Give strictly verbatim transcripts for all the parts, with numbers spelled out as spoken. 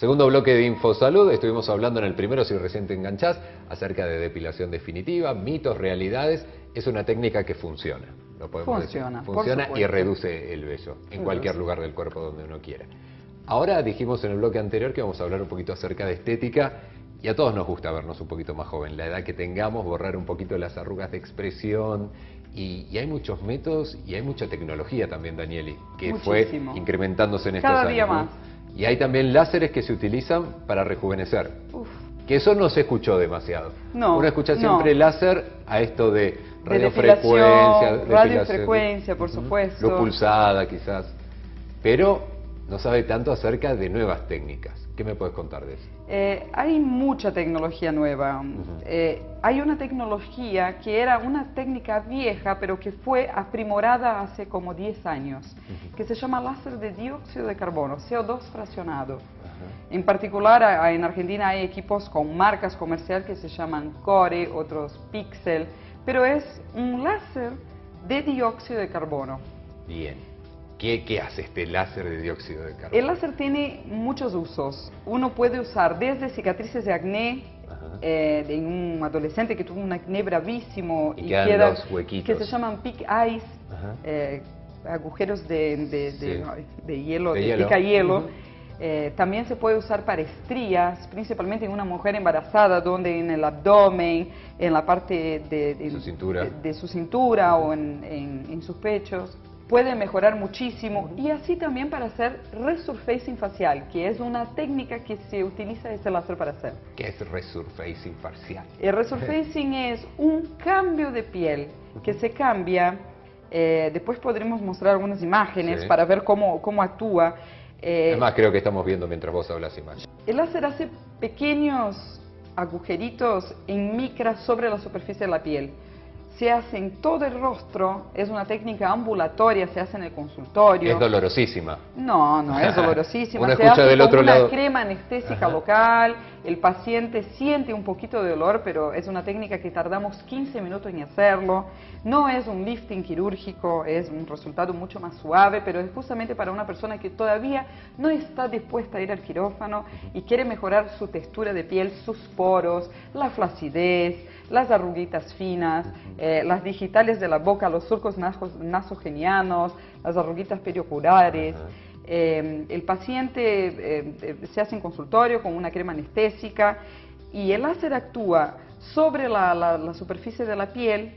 Segundo bloque de InfoSalud, estuvimos hablando en el primero, si recién te enganchás, acerca de depilación definitiva, mitos, realidades. Es una técnica que funciona, lo podemos Funciona, decir. Funciona por y supuesto. reduce el vello en cualquier Reduce. lugar del cuerpo donde uno quiera. Ahora dijimos en el bloque anterior que vamos a hablar un poquito acerca de estética, y a todos nos gusta vernos un poquito más joven, la edad que tengamos, borrar un poquito las arrugas de expresión, y, y hay muchos métodos y hay mucha tecnología también, Danieli, que Muchísimo. fue incrementándose en estos Cada años. día ¿no? más. Y hay también láseres que se utilizan para rejuvenecer. Uf. Que eso no se escuchó demasiado. No, Uno escucha no. siempre láser a esto de De radiofrecuencia, depilación, radiofrecuencia, por Ujú. supuesto. Luz pulsada quizás. Pero no sabe tanto acerca de nuevas técnicas. ¿Qué me puedes contar de eso? Eh, hay mucha tecnología nueva. Ujú. Eh, hay una tecnología que era una técnica vieja, pero que fue aprimorada hace como diez años, Ujú. que se llama láser de dióxido de carbono, C O dos fraccionado. Ajá. En particular, a- en Argentina hay equipos con marcas comerciales que se llaman Core, otros Pixel, pero es un láser de dióxido de carbono. Bien. ¿Qué, ¿Qué hace este láser de dióxido de carbono? El láser tiene muchos usos. Uno puede usar desde cicatrices de acné, Ajá. eh, de un adolescente que tuvo un acné bravísimo Y quedan los huequitos. que se llaman pick eyes, Ajá. eh, agujeros de, de, de, Sí. ay, de hielo, De de, hielo. pica hielo. Ujú. Eh, también se puede usar para estrías, principalmente en una mujer embarazada, donde en el abdomen, en la parte de, de- Su cintura. de- de su cintura o en, en- en sus pechos. Puede mejorar muchísimo, y así también para hacer resurfacing facial, que es una técnica que se utiliza ese láser para hacer. ¿Qué es resurfacing facial? El resurfacing es un cambio de piel que se cambia, eh, después podremos mostrar algunas imágenes Sí. para ver cómo, cómo actúa. Eh, Es más, creo que estamos viendo mientras vos hablas imagen. el láser hace pequeños agujeritos en micra sobre la superficie de la piel. Se hace en todo el rostro, es una técnica ambulatoria, se hace en el consultorio. Es dolorosísima. No, no es dolorosísima. Uno Se escucha hace del con otro una lado. crema anestésica Ajá. local, el paciente siente un poquito de dolor, pero es una técnica que tardamos quince minutos en hacerlo. No es un lifting quirúrgico, es un resultado mucho más suave, pero es justamente para una persona que todavía no está dispuesta a ir al quirófano y quiere mejorar su textura de piel, sus poros, la flacidez, las arruguitas finas, eh, las digitales de la boca, los surcos naso- nasogenianos, las arruguitas perioculares. Ajá. Eh, el paciente eh, eh, se hace en consultorio con una crema anestésica, y el láser actúa sobre la, la- la superficie de la piel,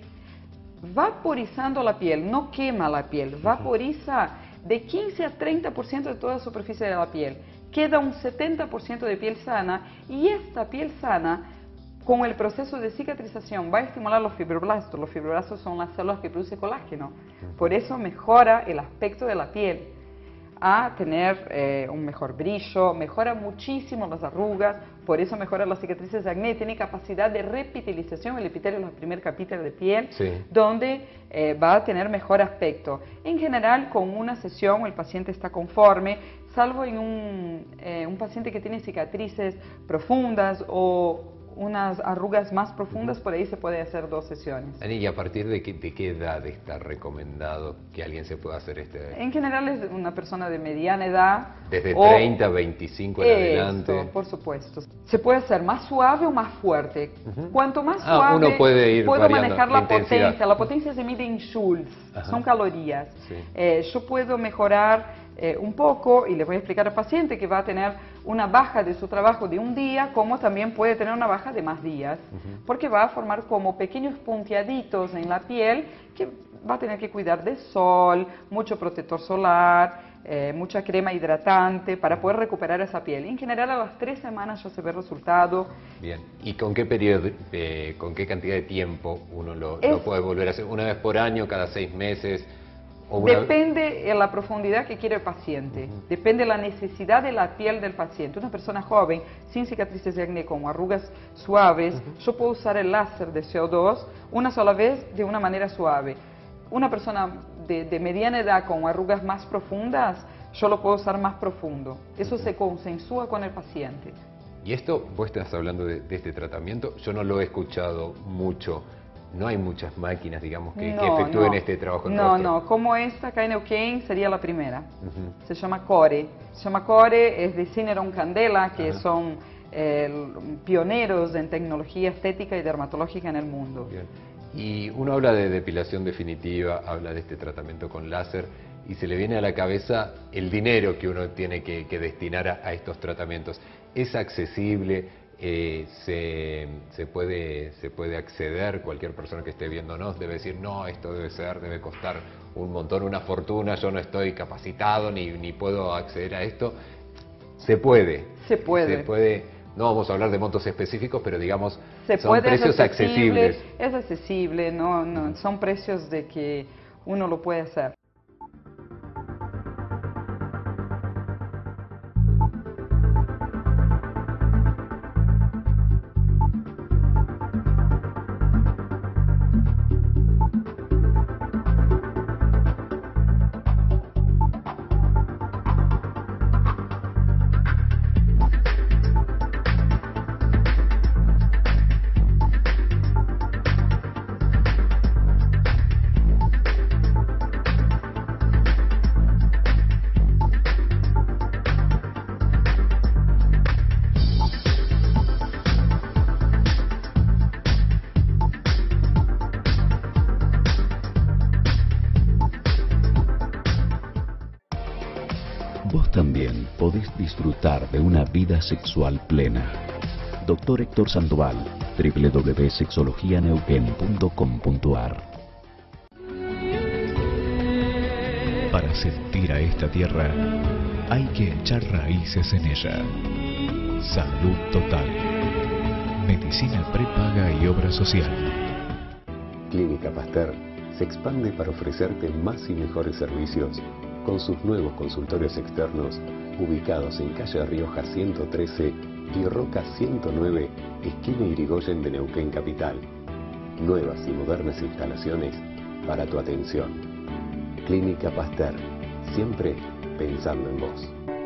vaporizando la piel, no quema la piel, vaporiza de quince a treinta por ciento de toda la superficie de la piel. Queda un setenta por ciento de piel sana, y esta piel sana, con el proceso de cicatrización, va a estimular los fibroblastos. Los fibroblastos son las células que producen colágeno. Por eso mejora el aspecto de la piel, a tener eh, un mejor brillo, mejora muchísimo las arrugas, por eso mejora las cicatrices de acné, tiene capacidad de repitalización. El epitelio es la primera capita de piel, Sí. donde eh, va a tener mejor aspecto. En general, con una sesión el paciente está conforme, salvo en un, eh, un paciente que tiene cicatrices profundas o unas arrugas más profundas, por ahí se puede hacer dos sesiones. Dani, ¿y a partir de qué, de qué edad está recomendado que alguien se pueda hacer este? En general es una persona de mediana edad. Desde o- treinta, veinticinco en adelante. Esto, por supuesto. Se puede hacer más suave o más fuerte. Ujú. Cuanto más Ah, suave, uno puede ir puedo variando manejar la la intensidad. potencia. La potencia se mide en joules, Ajá. son calorías. Sí. Eh, yo puedo mejorar eh, un poco, y le voy a explicar al paciente que va a tener una baja de su trabajo de un día, como también puede tener una baja de más días, Ujú. porque va a formar como pequeños punteaditos en la piel que va a tener que cuidar del sol, mucho protector solar, eh, mucha crema hidratante para poder recuperar esa piel. En general, a las tres semanas ya se ve el resultado. Bien. ¿Y con qué periodo, eh, con qué cantidad de tiempo uno lo, Es- lo puede volver a hacer? ¿Una vez por año, cada seis meses? O una... Depende de la profundidad que quiere el paciente, Ujú. depende de la necesidad de la piel del paciente. Una persona joven, sin cicatrices de acné, con arrugas suaves, Ujú. yo puedo usar el láser de C O dos una sola vez de una manera suave. Una persona de, de mediana edad con arrugas más profundas, yo lo puedo usar más profundo. Eso Ujú. se consensúa con el paciente. Y esto, vos estás hablando de, de este tratamiento, yo no lo he escuchado mucho no hay muchas máquinas, digamos, que, no, que efectúen no. este trabajo en No, rostro. no, como esta acá en Neuquén sería la primera. Uh-huh. Se llama Core. Se llama Core, es de Syneron Candela, que Ajá. son eh, pioneros en tecnología estética y dermatológica en el mundo. Bien. Y uno habla de depilación definitiva, habla de este tratamiento con láser, y se le viene a la cabeza el dinero que uno tiene que, que destinar a, a estos tratamientos. ¿Es accesible? Eh, se, se, puede, ¿Se puede acceder? Cualquier persona que esté viéndonos debe decir, no, esto debe ser, debe costar un montón, una fortuna, yo no estoy capacitado ni, ni puedo acceder a esto. Se puede. Se puede. Se puede. No vamos a hablar de montos específicos, pero digamos, Se son puede, precios es accesible, accesibles. Es accesible, no, no, son precios de que uno lo puede hacer. Vos también podés disfrutar de una vida sexual plena. Doctor Héctor Sandoval, doble u doble u doble u punto sexología neuquén punto com punto a r. Para sentir a esta tierra, hay que echar raíces en ella. Salud Total. Medicina prepaga y obra social. Clínica Pasteur se expande para ofrecerte más y mejores servicios con sus nuevos consultorios externos ubicados en calle Rioja ciento trece y Roca ciento nueve, esquina Irigoyen de Neuquén Capital. Nuevas y modernas instalaciones para tu atención. Clínica Pasteur, siempre pensando en vos.